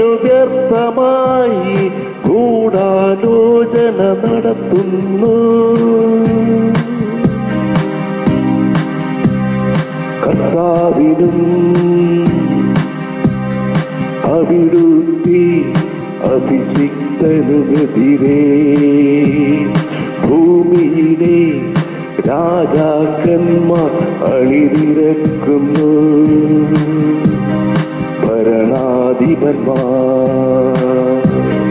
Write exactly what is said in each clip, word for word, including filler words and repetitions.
എന്തിനു വ്യർത്ഥമായി ഗൂഢാലോചന നടത്തുന്നു? കർത്താവിനും അവിടുത്തെ അഭിഷിക്തനുമെതിരെ ഭൂമിയിലെ രാജാക്കന്മാർ അണിനിരക്കുന്നു. ഭരണാധിപന്മാർ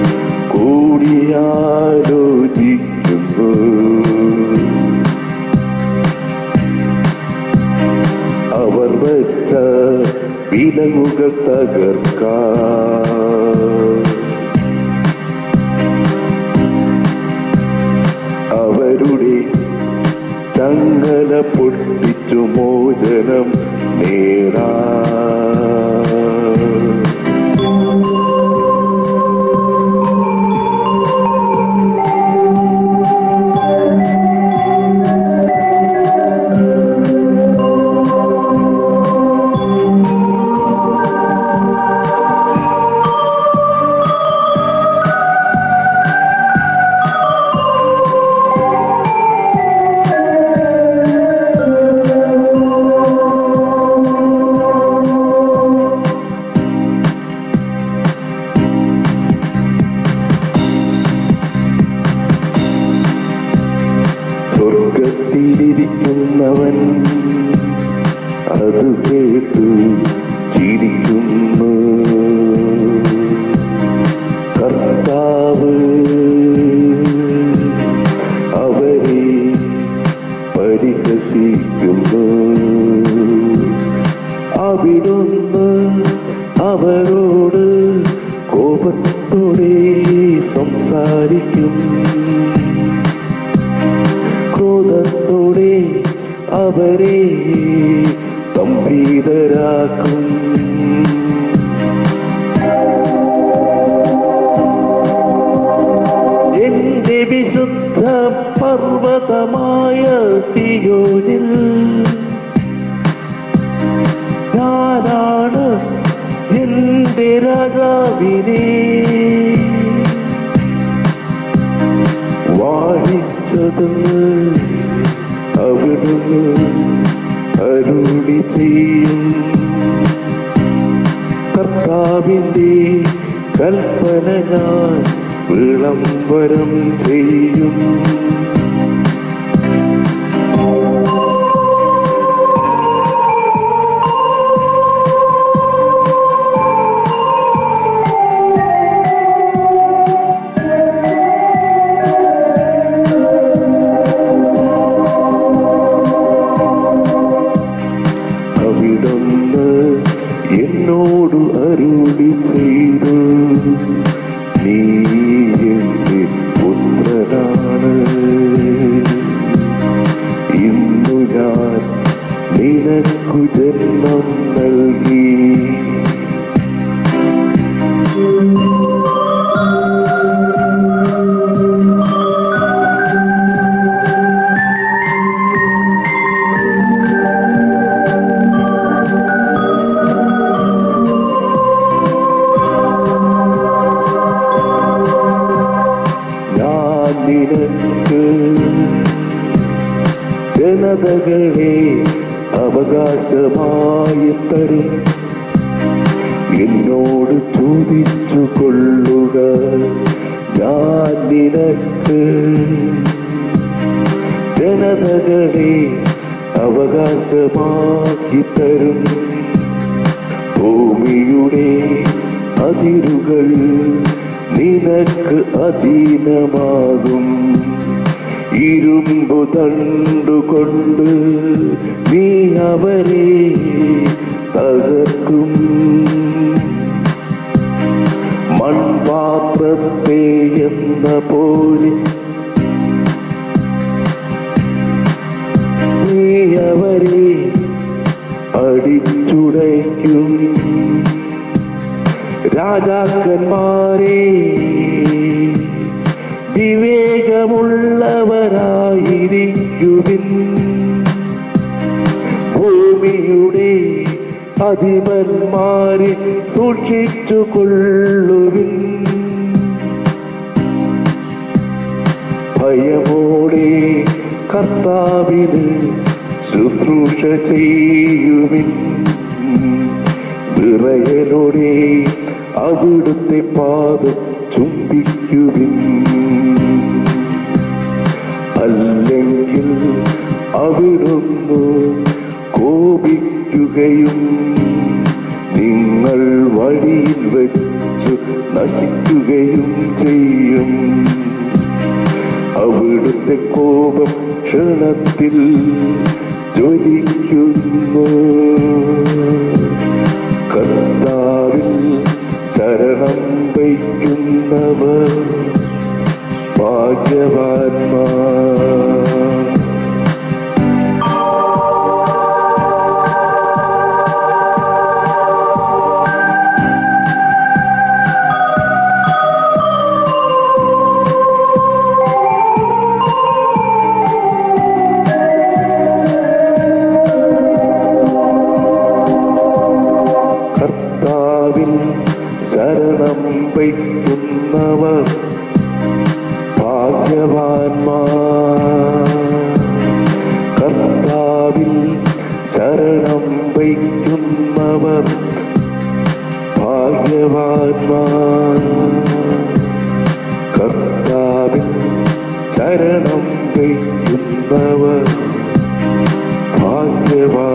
കൂടിയാലോചിക്കുന്നു. അവർ വച്ച വിലങ്ങുകൾ തകർക്കാൻ അവരുടെ ചങ്ങല പൊട്ടിച്ചു മോചനം നേടാൻ ിരിക്കുന്നവൻ അത് കേട്ടു ചിരിക്കുന്നു. കർത്താവ് അവരെ പരിഹസിക്കുന്നു. അവിടുന്ന് അവരോട് കോപത്തോടെ സംസാരിക്കും. ക്രോധത്തോടെ അവരെ സംഭീതരാക്കും. എന്റെ വിശുദ്ധ പർവ്വതമായ സിയോനിൽ ഞാനാണ് എന്റെ രാജാവിനെ വാഴിച്ചതെന്ന് അവിടുന്ന് അരുളി ചെയ്യും. കർത്താവിന്റെ കൽപ്പന ഞാൻ വിളംബരം ചെയ്യും. എന്നോടു അരുളി ചെയ്തു, നീ എന്റെ പുത്രനാണ്, ഇന്നു ഞാൻ നിനക്കു ജന്മം നൽകി. നിനക്ക് ജനതകളെ അവകാശമായി തരും. എന്നോട് ചോദിച്ചു കൊള്ളുക, ഞാൻ നിനക്ക് ജനതകളെ അവകാശമാക്കി തരും. ഭൂമിയുടെ അതിരുകൾ നിനക്ക് അധീനമാകും. ഇരുമ്പു തണ്ടുകൊണ്ട് നീ അവരെ തകർക്കും. മൺപാത്രത്തെ എന്ന പോലെ നീ അവരെ അടിച്ചുടയ്ക്കും. രാജാക്കന്മാരെ, വിവേകമുള്ളവരായിരിക്കുവിൻ. ഭൂമിയുടെ അധിപന്മാരെ സൂക്ഷിച്ചു കൊള്ളുവിൻ. ഭയമോടെ കർത്താവിന് ശുശ്രൂഷ ചെയ്യുവിൻ. വിറയലോടെ അവിടുത്തെ പാദം ചുംബിക്കുവിൻ. അല്ലെങ്കിൽ അവിടുന്ന് കോപിക്കുകയും നിങ്ങൾ വഴിയിൽ വെച്ച് നശിക്കുകയും ചെയ്യും. അവിടുത്തെ കോപം ക്ഷണത്തിൽ ജ്വലിക്കുന്നു. കർത്താവിൽ ശരണം വയ്ക്കുന്നവർ ഭാഗ്യവാന്മാർ. ശരണം വയ്ക്കുന്നവർ ഭാഗ്യവാന്മാർ. കർത്താവിൽ ശരണം വയ്ക്കുന്നവർ ഭാഗ്യവാന്മാർ. കർത്താവിൽ ശരണം വയ്ക്കുന്നവർ ഭാഗ്യവാന്മാർ.